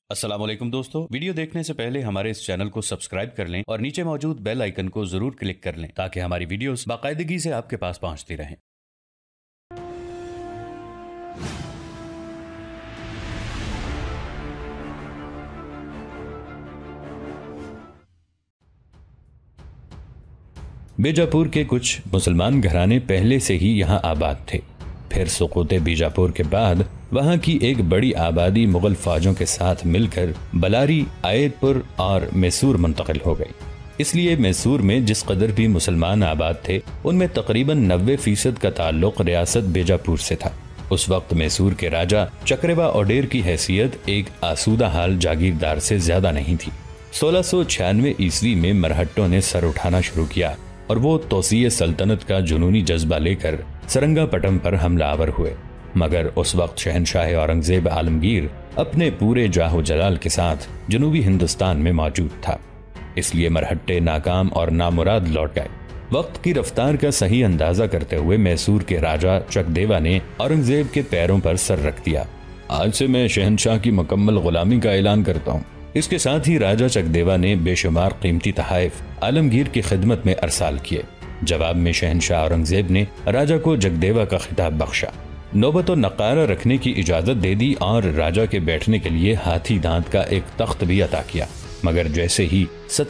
السلام علیکم دوستو، ویڈیو دیکھنے سے پہلے ہمارے اس چینل کو سبسکرائب کر لیں اور نیچے موجود بیل آئیکن کو ضرور کلک کر لیں تاکہ ہماری ویڈیوز باقاعدگی سے آپ کے پاس پہنچتی رہیں۔ بیجاپور کے کچھ مسلمان گھرانے پہلے سے ہی یہاں آباد تھے۔ پھر سقوط بیجاپور کے بعد وہاں کی ایک بڑی آبادی مغل فوجوں کے ساتھ مل کر بلاری، آیت پور اور میسور منتقل ہو گئی۔ اس لیے میسور میں جس قدر بھی مسلمان آباد تھے ان میں تقریباً 90% کا تعلق ریاست بیجاپور سے تھا۔ اس وقت میسور کے راجہ چکریوا اوڈیر کی حیثیت ایک آسودہ حال جاگیردار سے زیادہ نہیں تھی۔ 1696 عیسوی میں مرہٹوں نے سر اٹھانا شروع کیا اور وہ توسیع سلطنت کا جنونی جذبہ لے کر سرنگا پٹم پر حملہ آور ہوئے، مگر اس وقت شہنشاہ اورنگزیب عالمگیر اپنے پورے جاہ و جلال کے ساتھ جنوبی ہندوستان میں موجود تھا، اس لیے مرہٹے ناکام اور نامراد لوٹ گئے۔ وقت کی رفتار کا صحیح اندازہ کرتے ہوئے میسور کے راجہ چکدیوا نے اورنگزیب کے پیروں پر سر رکھ دیا۔ آج سے میں شہنشاہ کی مکمل غلامی کا اعلان کرتا ہوں۔ اس کے ساتھ ہی راجہ چکدیوا نے بے شمار قیمتی تحائف عالمگیر کی خدمت میں ارسال کیے۔ جواب میں شہنشاہ اورنگزیب نے راجہ کو جگدیوا کا خطاب بخشا، نوبت و نقارہ رکھنے کی اجازت دے دی اور راجہ کے بیٹھنے کے لیے ہاتھی دانت کا ایک تخت بھی عطا کیا۔ مگر جیسے ہی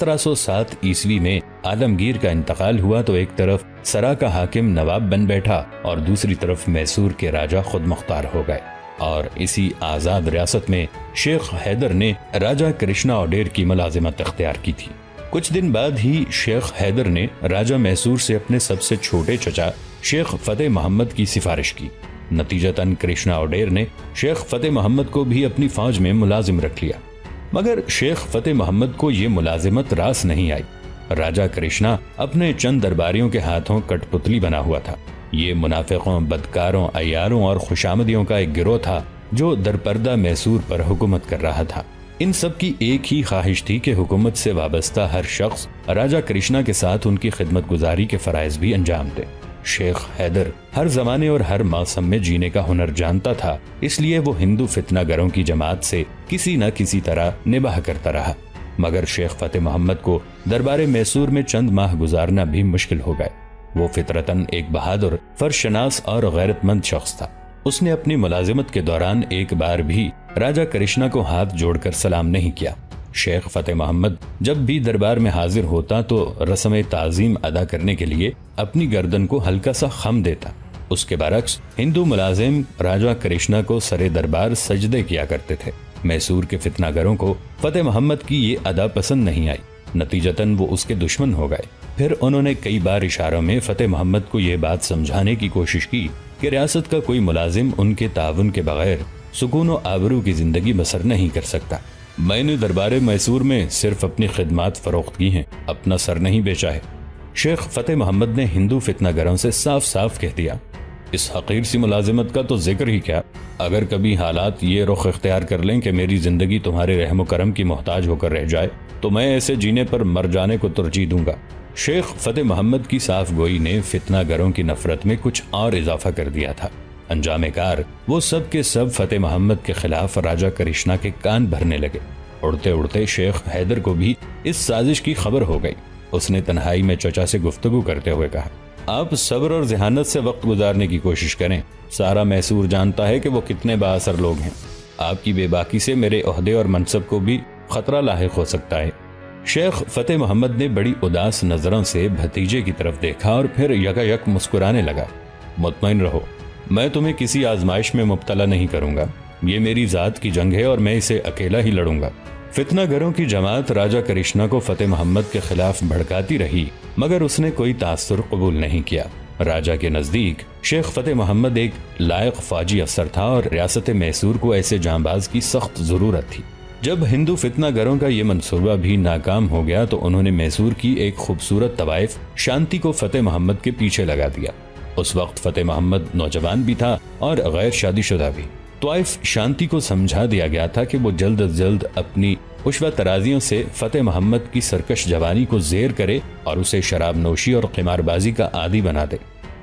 1707 عیسوی میں عالمگیر کا انتقال ہوا تو ایک طرف سرا کا حاکم نواب بن بیٹھا اور دوسری طرف میسور کے راجہ خود مختار ہو گئے، اور اسی آزاد ریاست میں شیخ حیدر نے راجہ کرشنا اوڈیر کی ملازمت اختیار کی تھی۔ کچھ دن بعد ہی شیخ حیدر نے راجہ میسور سے اپنے سب سے چھوٹے چچا شیخ فتح محمد کی سفارش کی۔ نتیجتاً کرشنا اوڈیر نے شیخ فتح محمد کو بھی اپنی فوج میں ملازم رکھ لیا، مگر شیخ فتح محمد کو یہ ملازمت راس نہیں آئی۔ راجہ کرشنا اپنے چند درباریوں کے ہاتھوں کٹ پتلی بنا ہوا تھا۔ یہ منافقوں، بدکاروں، عیاروں اور خوشامدیوں کا ایک گروہ تھا جو درپردہ میسور پر حکومت کر رہا تھا۔ ان سب کی ایک ہی خواہش تھی کہ حکومت سے وابستہ ہر شخص راجہ کرشنا کے ساتھ ان کی خدمت گزاری کے فرائض بھی انجام دے۔ شیخ حیدر ہر زمانے اور ہر موسم میں جینے کا ہنر جانتا تھا، اس لیے وہ ہندو فتنہ گروں کی جماعت سے کسی نہ کسی طرح نباہ کرتا رہا، مگر شیخ فتح محمد کو دربار میسور میں چند ماہ گزارنا بھی مشکل ہو گئے۔ وہ فطرتاً ایک بہادر، فرشناس اور غیرت مند شخص تھا۔ اس نے اپنی ملازمت کے دوران ایک بار بھی راجہ کرشنا کو ہاتھ جوڑ کر سلام نہیں کیا۔ شیخ فتح محمد جب بھی دربار میں حاضر ہوتا تو رسم تعظیم ادا کرنے کے لیے اپنی گردن کو ہلکا سا خم دیتا۔ اس کے برعکس ہندو ملازم راجہ کرشنا کو سرے دربار سجدے کیا کرتے تھے۔ میسور کے فتنہ گروں کو فتح محمد کی یہ ادا پسند نہیں آئی، نتیجتاً وہ اس کے دشمن ہو گئے۔ پھر انہوں نے کئی بار اشاروں میں فتح محمد کو یہ بات سمجھانے کی کوشش کی کہ ریاست کا کوئی ملازم ان کے تعاون کے بغیر سکون و آبرو کی زندگی بسر نہیں کر سکتا۔ میں نے دربار میسور میں صرف اپنی خدمات فروخت کی ہیں، اپنا سر نہیں بیچا ہے۔ شیخ فتح محمد نے ہندو فتنہ گروں سے صاف صاف کہہ دیا، اس حقیر سی ملازمت کا تو ذکر ہی کیا، اگر کبھی حالات یہ رخ اختیار کر لیں کہ میری زندگی تمہارے رحم و کرم کی محتاج ہو کر رہ جائے تو میں ایسے جینے پر مر جانے کو ترجیح دوں گا۔ شیخ فتح محمد کی صاف گوئی نے فتنہ گروں کی نفرت میں کچھ اور اضافہ کر دیا تھا۔ انجام کار وہ سب کے سب فتح محمد کے خلاف راجہ کرشنا کے کان بھرنے لگے۔ اڑتے اڑتے شیخ حیدر کو بھی اس سازش کی خبر ہو گئی۔ اس نے تنہائی میں چچا سے گفتگو کرتے ہوئے کہا، آپ صبر اور ذہانت سے وقت گزارنے کی کوشش کریں، سارا میسور جانتا ہے کہ وہ کتنے با اثر لوگ ہیں، آپ کی بے باکی سے میرے عہدے اور منصب کو بھی خطرہ لاحق ہو سکتا ہے۔ شیخ فتح محمد نے بڑی اداس نظروں سے بھتیجے کی طرف دیکھا اور پھر یکایک مسکرانے لگا۔ مطمئن رہو، میں تمہیں کسی آزمائش میں مبتلا نہیں کروں گا، یہ میری ذات کی جنگ ہے اور میں اسے اکیلا ہی لڑوں گا۔ فتنہ گروں کی جماعت راجہ کرشنا کو فتح محمد کے خلاف بھڑکاتی رہی، مگر اس نے کوئی تاثر قبول نہیں کیا۔ راجہ کے نزدیک شیخ فتح محمد ایک لائق فوجی افسر تھا اور ریاست میسور کو ایسے جانباز کی سخت ضرورت تھی۔ جب ہندو فتنہ گروں کا یہ منصوبہ بھی ناکام ہو گیا تو انہوں نے میسور کی ایک خوبصورت طوائف شانتی کو فتح محمد کے پیچھے لگا دیا۔ اس وقت فتح محمد نوجوان بھی تھا اور غیر شادی شدہ بھی۔ طوائف شانتی کو سمجھا دیا گیا تھا کہ وہ جلد از جلد اپنی عشوہ ترازیوں سے فتح محمد کی سرکش جوانی کو زیر کرے اور اسے شراب نوشی اور قمار بازی کا عادی بنا دے۔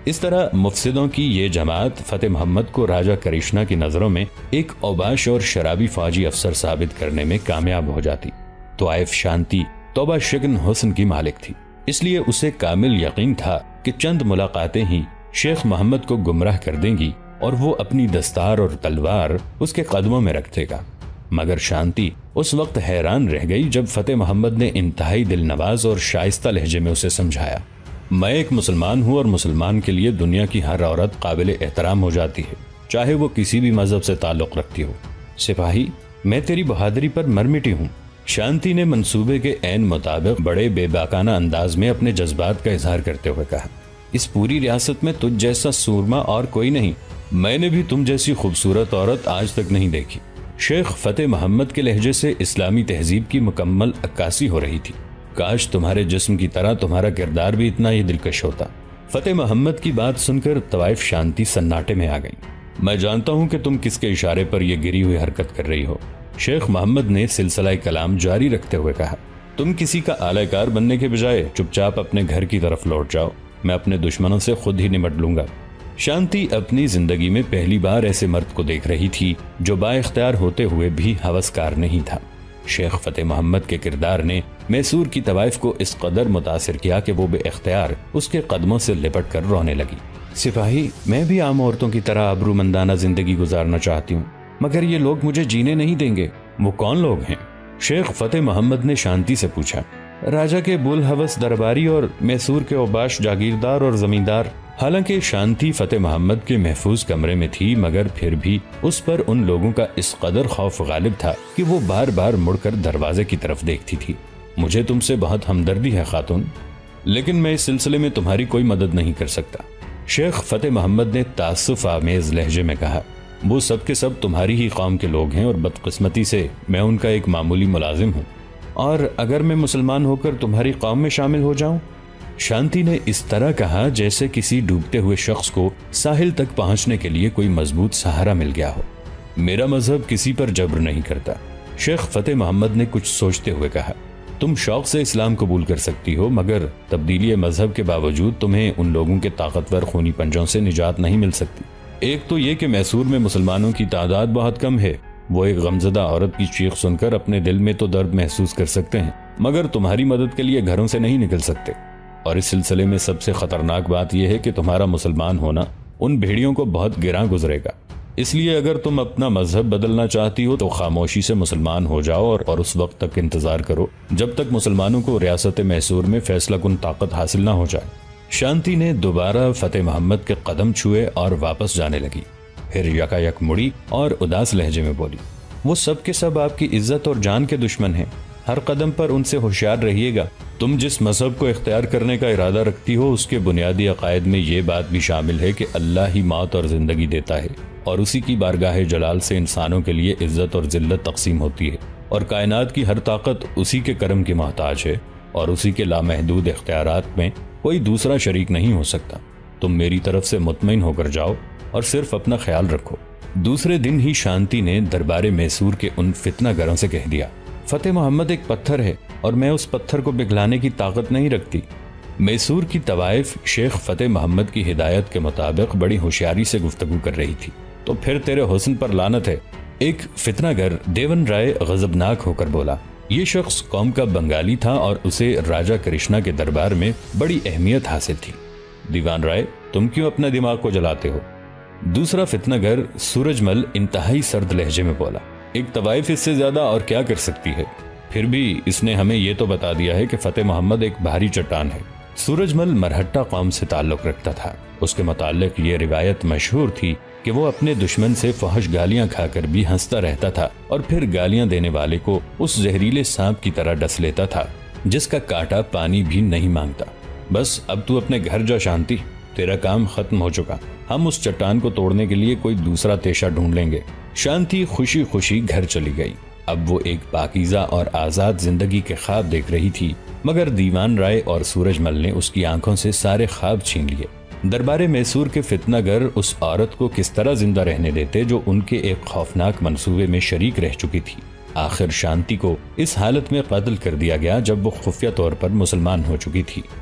اس طرح مفسدوں کی یہ جماعت فتح محمد کو راجہ کرشنا کی نظروں میں ایک اوباش اور شرابی فوجی افسر ثابت کرنے میں کامیاب ہو جاتی۔ طوائف شانتی توبہ شگن حسن کی مالک تھی، اس لیے اسے کامل یقین تھا کہ چند ملاقاتیں ہی شیخ محمد کو گمراہ کر دیں گی اور وہ اپنی دستار اور تلوار اس کے قدموں میں رکھ دے گا۔ مگر شانتی اس وقت حیران رہ گئی جب فتح محمد نے انتہائی دل نواز اور شائستہ لہجے میں اسے سمجھایا، میں ایک مسلمان ہوں اور مسلمان کے لیے دنیا کی ہر عورت قابل احترام ہو جاتی ہے، چاہے وہ کسی بھی مذہب سے تعلق رکھتی ہو۔ سپاہی، میں تیری بہادری پر مر مٹی ہوں۔ شانتی نے منصوبے کے عین مطابق بڑے بے باکانہ انداز میں اپنے جذبات کا اظہار کرتے ہوئے کہا، اس پوری ریاست میں تجھ جیسا سورما اور کوئی نہیں، میں نے بھی تم جیسی خوبصورت عورت آج تک نہیں دیکھی۔ شیخ فتح محمد کے لہجے سے اسلامی تہذیب کی مکمل عکاسی ہو رہی تھی۔ کاش تمہارے جسم کی طرح تمہارا کردار بھی اتنا ہی دلکش ہوتا۔ فتح محمد کی بات سن کر طوائف شانتی سناٹے میں آ گئی۔ میں جانتا ہوں کہ تم کس کے اشارے پر یہ گری ہوئی حرکت کر رہی ہو۔ شیخ محمد نے سلسلہ کلام جاری رکھتے ہوئے کہا، تم کسی کا اعلی کار بننے کے بجائے چپ چاپ اپنے گھر کی طرف لوٹ جاؤ، میں اپنے دشمنوں سے خود ہی نمٹ لوں گا۔ شانتی اپنی زندگی میں پہلی بار ایسے مرد کو دیکھ رہی تھی جو با اختیار ہوتے ہوئے بھی ہوسکار نہیں تھا۔ شیخ فتح محمد کے کردار نے میسور کی طوائف کو اس قدر متاثر کیا کہ وہ بے اختیار اس کے قدموں سے لپٹ کر رونے لگی۔ سپاہی، میں بھی عام عورتوں کی طرح ابرو مندانہ زندگی گزارنا چاہتی ہوں، مگر یہ لوگ مجھے جینے نہیں دیں گے۔ وہ کون لوگ ہیں؟ شیخ فتح محمد نے شانتی سے پوچھا۔ راجہ کے بولہوس درباری اور میسور کے اوباش جاگیردار اور زمیندار۔ حالانکہ شانتی فتح محمد کے محفوظ کمرے میں تھی، مگر پھر بھی اس پر ان لوگوں کا اس قدر خوف غالب تھا کہ وہ بار بار مڑ کر دروازے کی طرف دیکھتی تھی۔ مجھے تم سے بہت ہمدردی ہے خاتون، لیکن میں اس سلسلے میں تمہاری کوئی مدد نہیں کر سکتا۔ شیخ فتح محمد نے تعصف آمیز لہجے میں کہا، وہ سب کے سب تمہاری ہی قوم کے لوگ ہیں اور بدقسمتی سے میں ان کا ایک معمولی ملازم ہوں، اور اگر میں مسلمان ہو کر تمہاری قوم میں شامل ہو جاؤں؟ شانتی نے اس طرح کہا جیسے کسی ڈوبتے ہوئے شخص کو ساحل تک پہنچنے کے لیے کوئی مضبوط سہارا مل گیا ہو۔ میرا مذہب کسی پر جبر نہیں کرتا۔ شیخ فتح محمد نے کچھ سوچتے ہوئے کہا، تم شوق سے اسلام قبول کر سکتی ہو، مگر تبدیلی مذہب کے باوجود تمہیں ان لوگوں کے طاقتور خونی پنجوں سے نجات نہیں مل سکتی۔ ایک تو یہ کہ میسور میں مسلمانوں کی تعداد بہت کم ہے، وہ ایک غمزدہ عورت کی چیخ سن کر اپنے دل میں تو درد محسوس کر سکتے ہیں، مگر تمہاری مدد کے لیے گھروں سے نہیں نکل سکتے۔ اور اس سلسلے میں سب سے خطرناک بات یہ ہے کہ تمہارا مسلمان ہونا ان بھیڑیوں کو بہت گراں گزرے گا۔ اس لیے اگر تم اپنا مذہب بدلنا چاہتی ہو تو خاموشی سے مسلمان ہو جاؤ اور اس وقت تک انتظار کرو جب تک مسلمانوں کو ریاست میسور میں فیصلہ کن طاقت حاصل نہ ہو جائے۔ شانتی نے دوبارہ فتح محمد کے قدم چھوئے اور واپس جانے لگی، پھر یکا یک مڑی اور اداس لہجے میں بولی، وہ سب کے سب آپ کی عزت اور جان کے دشمن ہیں، ہر قدم پر ان سے ہوشیار رہیے گا۔ تم جس مذہب کو اختیار کرنے کا ارادہ رکھتی ہو اس کے بنیادی عقائد میں یہ بات بھی شامل ہے کہ اللہ ہی موت اور زندگی دیتا ہے، اور اسی کی بارگاہ جلال سے انسانوں کے لیے عزت اور ذلت تقسیم ہوتی ہے، اور کائنات کی ہر طاقت اسی کے کرم کی محتاج ہے، اور اسی کے لامحدود اختیارات میں کوئی دوسرا شریک نہیں ہو سکتا۔ تم میری طرف سے مطمئن ہو کر جاؤ اور صرف اپنا خیال رکھو۔ دوسرے دن ہی شانتی نے دربار میسور کے ان فتنہ گروں سے کہہ دیا، فتح محمد ایک پتھر ہے اور میں اس پتھر کو پگھلانے کی طاقت نہیں رکھتی۔ میسور کی طوائف شیخ فتح محمد کی ہدایت کے مطابق بڑی ہوشیاری سے گفتگو کر رہی تھی۔ تو پھر تیرے حسن پر لعنت ہے، ایک فتنہ گر دیون رائے غضبناک ہو کر بولا۔ یہ شخص قوم کا بنگالی تھا اور اسے راجہ کرشنا کے دربار میں بڑی اہمیت حاصل تھی۔ دیوان رائے، تم کیوں اپنا دماغ کو جلاتے ہو؟ دوسرا فتنہ گر سورج مل انتہائی سرد لہجے میں بولا، ایک طوائف اس سے زیادہ اور کیا کر سکتی ہے؟ پھر بھی اس نے ہمیں یہ تو بتا دیا ہے کہ فتح محمد ایک بھاری چٹان ہے۔ سورج مل مرہٹہ قوم سے تعلق رکھتا تھا، اس کے متعلق یہ روایت مشہور تھی کہ وہ اپنے دشمن سے فحش گالیاں کھا کر بھی ہنستا رہتا تھا اور پھر گالیاں دینے والے کو اس زہریلے سانپ کی طرح ڈس لیتا تھا جس کا کانٹا پانی بھی نہیں مانگتا۔ بس اب تو اپنے گھر جا شانتی، تیرا کام ختم ہو چکا، ہم اس چٹان کو توڑنے کے لیے کوئی دوسرا تیشہ ڈھونڈ لیں گے۔ شانتی خوشی خوشی گھر چلی گئی۔ اب وہ ایک پاکیزہ اور آزاد زندگی کے خواب دیکھ رہی تھی، مگر دیوان رائے اور سورج مل نے اس کی آنکھوں سے سارے خواب چھین لیے۔ دربار میسور کے فتنہ گر اس عورت کو کس طرح زندہ رہنے دیتے جو ان کے ایک خوفناک منصوبے میں شریک رہ چکی تھی۔ آخر شانتی کو اس حالت میں قتل کر دیا گیا جب وہ خفیہ طور پر مسلمان ہو چکی تھی۔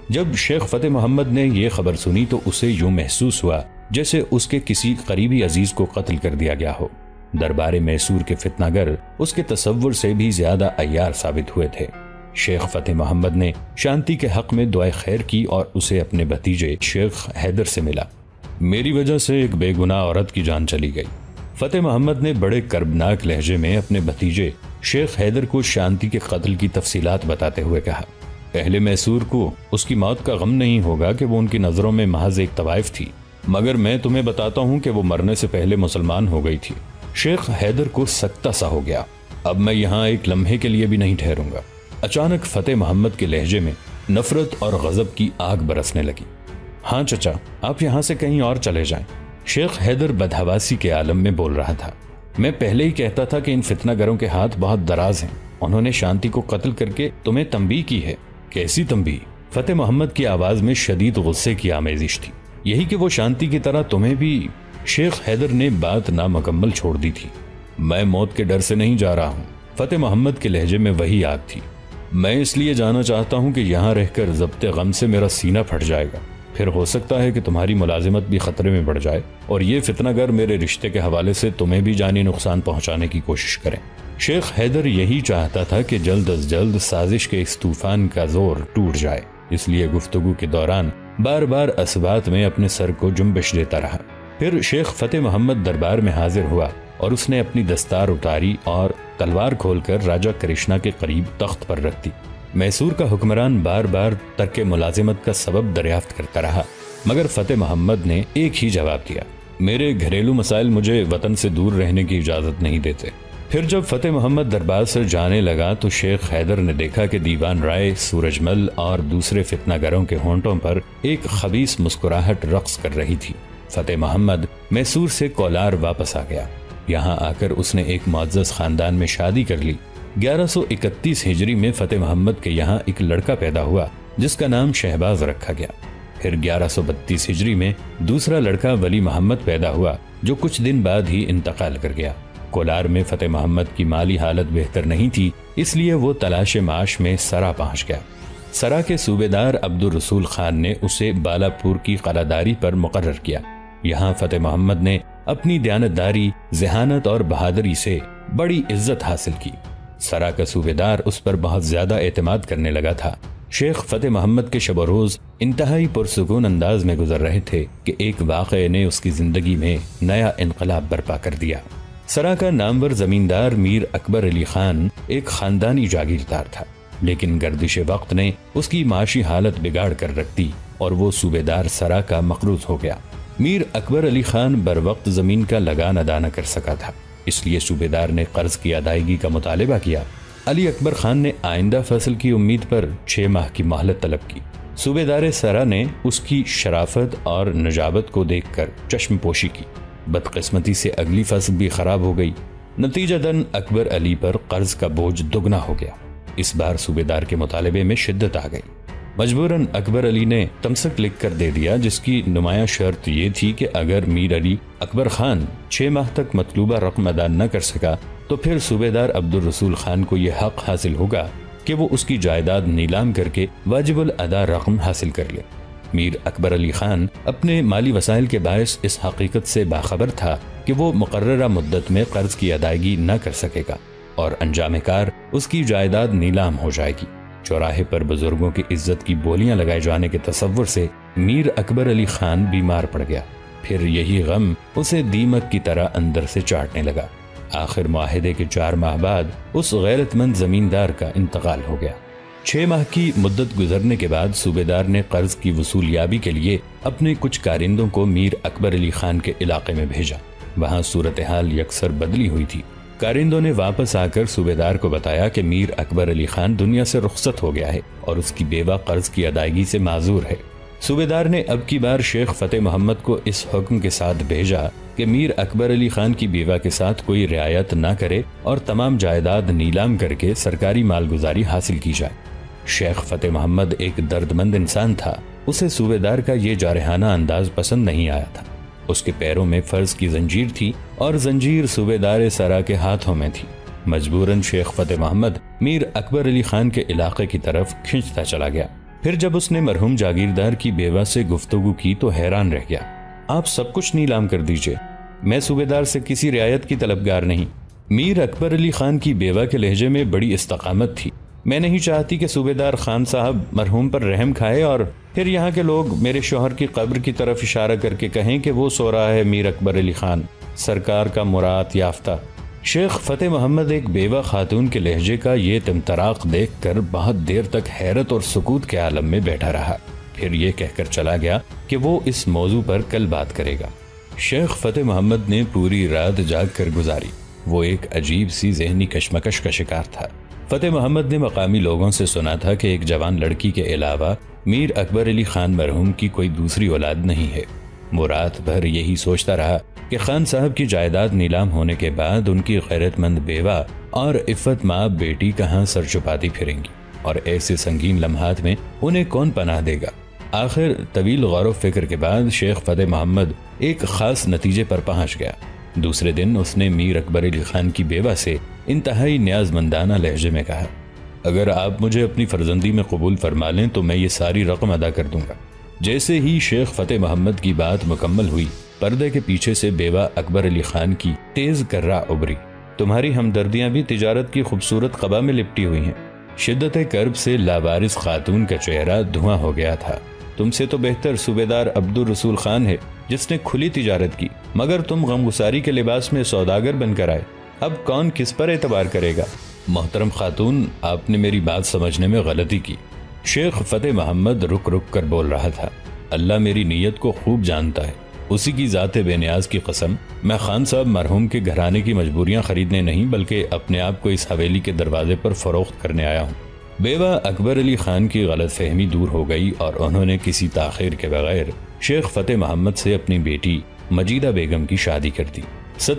جب شیخ فتح محمد نے یہ خبر سنی تو اسے یوں محسوس ہوا جیسے اس کے کسی قریبی عزیز کو قتل کر دیا گیا ہو۔ دربار میسور کے فتنہ گر اس کے تصور سے بھی زیادہ عیار ثابت ہوئے تھے۔ شیخ فتح محمد نے شانتی کے حق میں دعائے خیر کی اور اسے اپنے بھتیجے شیخ حیدر سے ملا۔ میری وجہ سے ایک بے گناہ عورت کی جان چلی گئی۔ فتح محمد نے بڑے کربناک لہجے میں اپنے بھتیجے شیخ حیدر کو شانتی کے قتل کی تفصیلات بتاتے ہوئے کہا۔ اہل میسور کو اس کی موت کا غم نہیں ہوگا کہ وہ ان کی نظروں میں محض ایک طوائف تھی، مگر میں تمہیں بتاتا ہوں کہ وہ مرنے سے پہلے مسلمان ہو گئی تھی۔ شیخ حیدر کو سکتہ سا ہو گیا۔ اب میں یہاں ایک لمحے کے لیے بھی نہیں ٹھہروں گا۔ اچانک فتح محمد کے لہجے میں نفرت اور غضب کی آگ برسنے لگی۔ ہاں چچا، آپ یہاں سے کہیں اور چلے جائیں۔ شیخ حیدر بدحواسی کے عالم میں بول رہا تھا۔ میں پہلے ہی کہتا تھا کہ ان فتنہ گروں کے ہاتھ بہت دراز ہیں۔ انہوں نے شانتی کو قتل کر کے تمہیں تنبیہ کی ہے۔ کیسی تنبیہ؟ فتح محمد کی آواز میں شدید غصے کی آمیزش تھی۔ یہی کہ وہ شانتی کی طرح تمہیں بھی۔ شیخ حیدر نے بات نامکمل چھوڑ دی تھی۔ میں موت کے ڈر سے نہیں جا رہا ہوں۔ فتح محمد کے لہجے میں وہی آگ تھی۔ میں اس لیے جانا چاہتا ہوں کہ یہاں رہ کر ضبط غم سے میرا سینہ پھٹ جائے گا۔ پھر ہو سکتا ہے کہ تمہاری ملازمت بھی خطرے میں بڑھ جائے اور یہ فتنہ گر میرے رشتے کے حوالے سے تمہیں بھی جانی نقصان پہنچانے کی کوشش کریں۔ شیخ حیدر یہی چاہتا تھا کہ جلد از جلد سازش کے اس طوفان کا زور ٹوٹ جائے، اس لیے گفتگو کے دوران بار بار اسبات میں اپنے سر کو جنبش دیتا رہا۔ پھر شیخ فتح محمد دربار میں حاضر ہوا اور اس نے اپنی دستار اتاری اور تلوار کھول کر راجہ کرشنا کے قریب تخت پر رکھ دی۔ میسور کا حکمران بار بار ترک ملازمت کا سبب دریافت کرتا رہا، مگر فتح محمد نے ایک ہی جواب دیا: میرے گھریلو مسائل مجھے وطن سے دور رہنے کی اجازت نہیں دیتے۔ پھر جب فتح محمد دربار سے جانے لگا تو شیخ حیدر نے دیکھا کہ دیوان رائے، سورج مل اور دوسرے فتنہ گروں کے ہونٹوں پر ایک خبیث مسکراہٹ رقص کر رہی تھی۔ فتح محمد میسور سے کولار واپس آ گیا۔ یہاں آ کر اس نے ایک معزز خاندان میں شادی کر لی۔ 1131 ہجری میں فتح محمد کے یہاں ایک لڑکا پیدا ہوا جس کا نام شہباز رکھا گیا۔ پھر 1132 ہجری میں دوسرا لڑکا ولی محمد پیدا ہوا جو کچھ دن بعد ہی انتقال کر گیا۔ کولار میں فتح محمد کی مالی حالت بہتر نہیں تھی، اس لیے وہ تلاش معاش میں سرا پہنچ گیا۔ سرا کے صوبیدار عبد الرسول خان نے اسے بالاپور کی قلعہداری پر مقرر کیا۔ یہاں فتح محمد نے اپنی دیانتداری، ذہانت اور بہادری سے بڑی عزت حاصل کی۔ سرا کا صوبیدار اس پر بہت زیادہ اعتماد کرنے لگا تھا۔ شیخ فتح محمد کے شب و روز انتہائی پرسکون انداز میں گزر رہے تھے کہ ایک واقعے نے اس کی زندگی میں نیا انقلاب برپا کر دیا۔ سرا کا نامور زمیندار میر اکبر علی خان ایک خاندانی جاگیردار تھا، لیکن گردش وقت نے اس کی معاشی حالت بگاڑ کر رکھ دی اور وہ صوبیدار سرا کا مقروض ہو گیا۔ میر اکبر علی خان بر وقت زمین کا لگان ادا نہ کر سکا تھا، اس لیے صوبیدار نے قرض کی ادائیگی کا مطالبہ کیا۔ علی اکبر خان نے آئندہ فصل کی امید پر 6 ماہ کی مہلت طلب کی۔ صوبیدار سرا نے اس کی شرافت اور نجابت کو دیکھ کر چشم پوشی کی۔ بدقسمتی سے اگلی فصل بھی خراب ہو گئی، نتیجتاً اکبر علی پر قرض کا بوجھ دگنا ہو گیا۔ اس بار صوبیدار کے مطالبے میں شدت آ گئی۔ مجبوراً اکبر علی نے تمسک لکھ کر دے دیا، جس کی نمایاں شرط یہ تھی کہ اگر میر علی اکبر خان 6 ماہ تک مطلوبہ رقم ادا نہ کر سکا تو پھر صوبیدار عبد الرسول خان کو یہ حق حاصل ہوگا کہ وہ اس کی جائیداد نیلام کر کے واجب الادا رقم حاصل کر لے۔ میر اکبر علی خان اپنے مالی وسائل کے باعث اس حقیقت سے باخبر تھا کہ وہ مقررہ مدت میں قرض کی ادائیگی نہ کر سکے گا اور انجام کار اس کی جائیداد نیلام ہو جائے گی۔ چوراہے پر بزرگوں کی عزت کی بولیاں لگائے جانے کے تصور سے میر اکبر علی خان بیمار پڑ گیا۔ پھر یہی غم اسے دیمک کی طرح اندر سے چاٹنے لگا۔ آخر معاہدے کے 4 ماہ بعد اس غیرت مند زمیندار کا انتقال ہو گیا۔ 6 ماہ کی مدت گزرنے کے بعد صوبیدار نے قرض کی وصولیابی کے لیے اپنے کچھ کارندوں کو میر اکبر علی خان کے علاقے میں بھیجا۔ وہاں صورتحال یکسر بدلی ہوئی تھی۔ کارندوں نے واپس آ کر صوبیدار کو بتایا کہ میر اکبر علی خان دنیا سے رخصت ہو گیا ہے اور اس کی بیوہ قرض کی ادائیگی سے معذور ہے۔ صوبیدار نے اب کی بار شیخ فتح محمد کو اس حکم کے ساتھ بھیجا کہ میر اکبر علی خان کی بیوہ کے ساتھ کوئی رعایت نہ کرے اور تمام جائیداد نیلام کر کے سرکاری مالگزاری حاصل کی جائے۔ شیخ فتح محمد ایک درد مند انسان تھا، اسے صوبیدار کا یہ جارحانہ انداز پسند نہیں آیا تھا۔ اس کے پیروں میں فرض کی زنجیر تھی اور زنجیر صوبیدار سرا کے ہاتھوں میں تھی۔ مجبوراً شیخ فتح محمد میر اکبر علی خان کے علاقے کی طرف کھنچتا چلا گیا۔ پھر جب اس نے مرحوم جاگیردار کی بیوہ سے گفتگو کی تو حیران رہ گیا۔ آپ سب کچھ نیلام کر دیجئے، میں صوبیدار سے کسی رعایت کی طلبگار نہیں۔ میر اکبر علی خان کی بیوہ کے لہجے میں بڑی استقامت تھی۔ میں نہیں چاہتی کہ صوبیدار خان صاحب مرحوم پر رحم کھائے اور پھر یہاں کے لوگ میرے شوہر کی قبر کی طرف اشارہ کر کے کہیں کہ وہ سو رہا ہے میر اکبر علی خان، سرکار کا مراد یافتہ۔ شیخ فتح محمد ایک بیوہ خاتون کے لہجے کا یہ تمطراق دیکھ کر بہت دیر تک حیرت اور سکوت کے عالم میں بیٹھا رہا، پھر یہ کہہ کر چلا گیا کہ وہ اس موضوع پر کل بات کرے گا۔ شیخ فتح محمد نے پوری رات جاگ کر گزاری۔ وہ ایک عجیب سی ذہنی کشمکش کا شکار تھا۔ فتح محمد نے مقامی لوگوں سے سنا تھا کہ ایک جوان لڑکی کے علاوہ میر اکبر علی خان مرحوم کی کوئی دوسری اولاد نہیں ہے۔ وہ رات بھر یہی سوچتا رہا کہ خان صاحب کی جائیداد نیلام ہونے کے بعد ان کی غیرت مند بیوہ اور عفت مآب بیٹی کہاں سر چھپاتی پھریں گی، اور ایسے سنگین لمحات میں انہیں کون پناہ دے گا۔ آخر طویل غور و فکر کے بعد شیخ فتح محمد ایک خاص نتیجے پر پہنچ گیا۔ دوسرے دن اس نے میر اکبر علی خان کی بیوہ سے انتہائی نیاز مندانہ لہجے میں کہا، اگر آپ مجھے اپنی فرزندی میں قبول فرما لیں تو میں یہ ساری رقم ادا کر دوں گا۔ جیسے ہی شیخ فتح محمد کی بات مکمل ہوئی، پردے کے پیچھے سے بیوہ اکبر علی خان کی تیز کررا ابری، تمہاری ہمدردیاں بھی تجارت کی خوبصورت قبا میں لپٹی ہوئی ہیں۔ شدت کرب سے لاوارث خاتون کا چہرہ دھواں ہو گیا تھا۔ تم سے تو بہتر صوبیدار عبد الرسول خان ہے جس نے کھلی تجارت کی، مگر تم غمگساری کے لباس میں سوداگر بن کر آئے۔ اب کون کس پر اعتبار کرے گا؟ محترم خاتون، آپ نے میری بات سمجھنے میں غلطی کی۔ شیخ فتح محمد رک رک کر بول رہا تھا، اللہ میری نیت کو خوب جانتا ہے، اسی کی ذات بے نیاز کی قسم، میں خان صاحب مرحوم کے گھرانے کی مجبوریاں خریدنے نہیں بلکہ اپنے آپ کو اس حویلی کے دروازے پر فروخت کرنے آیا ہوں۔ بیوہ اکبر علی خان کی غلط فہمی دور ہو گئی اور انہوں نے کسی تاخیر کے بغیر شیخ فتح محمد سے اپنی بیٹی مجیدہ بیگم کی شادی کر دی۔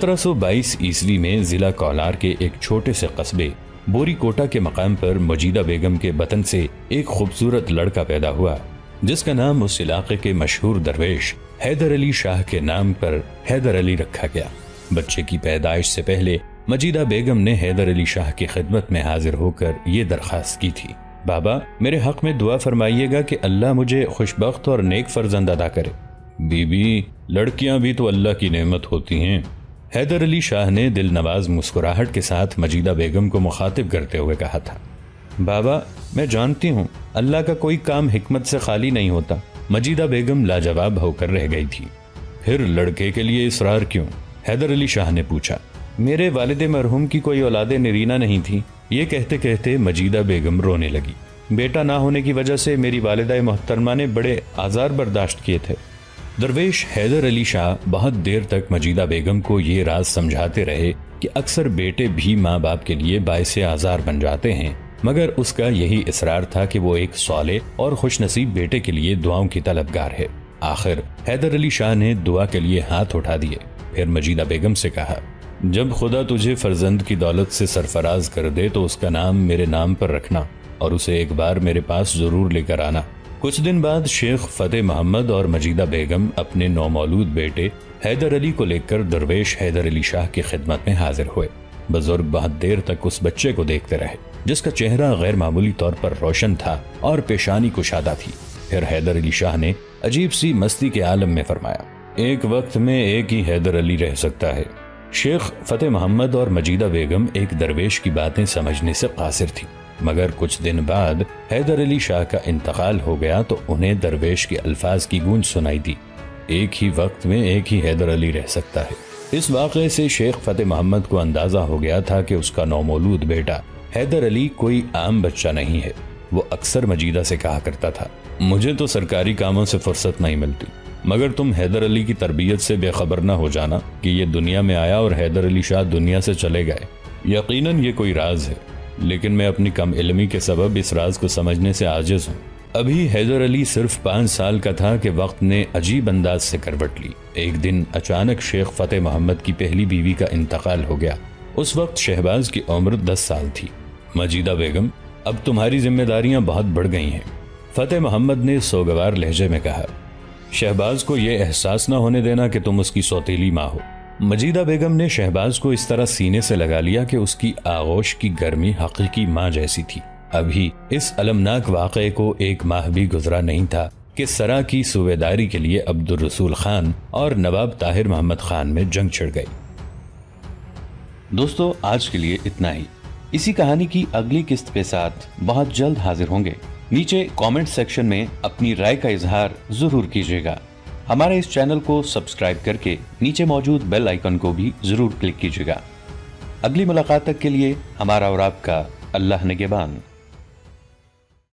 1722 عیسوی میں ضلع کولار کے ایک چھوٹے سے قصبے بوری کوٹا کے مقام پر مجیدہ بیگم کے بطن سے ایک خوبصورت لڑکا پیدا ہوا، جس کا نام اس علاقے کے مشہور درویش حیدر علی شاہ کے نام پر حیدر علی رکھا گیا۔ بچے کی پیدائش سے پہلے مجیدہ بیگم نے حیدر علی شاہ کی خدمت میں حاضر ہو کر یہ درخواست کی تھی، بابا میرے حق میں دعا فرمائیے گا کہ اللہ مجھے خوشبخت اور نیک فرزند عطا کرے۔ بی بی، لڑکیاں بھی تو اللہ کی نعمت ہوتی ہیں۔ حیدر علی شاہ نے دل نواز مسکراہٹ کے ساتھ مجیدہ بیگم کو مخاطب کرتے ہوئے کہا تھا، بابا میں جانتی ہوں اللہ کا کوئی کام حکمت سے خالی نہیں ہوتا۔ مجیدہ بیگم لاجواب ہو کر رہ گئی تھی۔ پھر لڑکے کے لیے اصرار کیوں؟ حیدر علی شاہ نے پوچھا۔ میرے والد مرحوم کی کوئی اولاد نرینہ نہیں تھی۔ یہ کہتے کہتے مجیدہ بیگم رونے لگی۔ بیٹا نہ ہونے کی وجہ سے میری والدہ محترمہ نے بڑے آزار برداشت کیے تھے۔ درویش حیدر علی شاہ بہت دیر تک مجیدہ بیگم کو یہ راز سمجھاتے رہے کہ اکثر بیٹے بھی ماں باپ کے لیے باعث آزار بن جاتے ہیں، مگر اس کا یہی اصرار تھا کہ وہ ایک صالح اور خوش نصیب بیٹے کے لیے دعاؤں کی طلبگار ہے۔ آخر حیدر علی شاہ نے دعا کے لیے ہاتھ اٹھا دیے، پھر مجیدہ بیگم سے کہا، جب خدا تجھے فرزند کی دولت سے سرفراز کر دے تو اس کا نام میرے نام پر رکھنا اور اسے ایک بار میرے پاس ضرور لے کر آنا۔ کچھ دن بعد شیخ فتح محمد اور مجیدہ بیگم اپنے نومولود بیٹے حیدر علی کو لے کر درویش حیدر علی شاہ کی خدمت میں حاضر ہوئے۔ بزرگ بہت دیر تک اس بچے کو دیکھتے رہے جس کا چہرہ غیر معمولی طور پر روشن تھا اور پیشانی کشادہ تھی۔ پھر حیدر علی شاہ نے عجیب سی مستی کے عالم میں فرمایا، ایک وقت میں ایک ہی حیدر علی رہ سکتا ہے۔ شیخ فتح محمد اور مجیدہ بیگم ایک درویش کی باتیں سمجھنے سے قاصر تھی، مگر کچھ دن بعد حیدر علی شاہ کا انتقال ہو گیا تو انہیں درویش کے الفاظ کی گونج سنائی دی، ایک ہی وقت میں ایک ہی حیدر علی رہ سکتا ہے۔ اس واقعے سے شیخ فتح محمد کو اندازہ ہو گیا تھا کہ اس کا نومولود بیٹا حیدر علی کوئی عام بچہ نہیں ہے۔ وہ اکثر مجیدہ سے کہا کرتا تھا، مجھے تو سرکاری کاموں سے فرصت نہیں ملتی، مگر تم حیدر علی کی تربیت سے بے خبر نہ ہو جانا کہ یہ دنیا میں آیا اور حیدر علی شاہ دنیا سے چلے گئے۔ یقیناً یہ کوئی راز ہے، لیکن میں اپنی کم علمی کے سبب اس راز کو سمجھنے سے عاجز ہوں۔ ابھی حیدر علی صرف 5 سال کا تھا کہ وقت نے عجیب انداز سے کروٹ لی۔ ایک دن اچانک شیخ فتح محمد کی پہلی بیوی کا انتقال ہو گیا۔ اس وقت شہباز کی عمر 10 سال تھی۔ مجیدہ بیگم، اب تمہاری ذمہ داریاں بہت بڑھ گئی ہیں، فتح محمد نے سوگوار لہجے میں کہا۔ شہباز کو یہ احساس نہ ہونے دینا کہ تم اس کی سوتیلی ماں ہو۔ مجیدہ بیگم نے شہباز کو اس طرح سینے سے لگا لیا کہ اس کی آغوش کی گرمی حقیقی ماں جیسی تھی۔ ابھی اس المناک واقعے کو 1 ماہ بھی گزرا نہیں تھا کہ سرا کی صوبیداری کے لیے عبد الرسول خان اور نواب طاہر محمد خان میں جنگ چھڑ گئی۔ دوستو، آج کے لیے اتنا ہی۔ اسی کہانی کی اگلی قسط کے ساتھ بہت جلد حاضر ہوں گے۔ نیچے کامنٹ سیکشن میں اپنی رائے کا اظہار ضرور کیجیے گا۔ ہمارے اس چینل کو سبسکرائب کر کے نیچے موجود بیل آئیکن کو بھی ضرور کلک کیجیے گا۔ اگلی ملاقات تک کے لیے ہمارا اور آپ کا اللہ نگہبان۔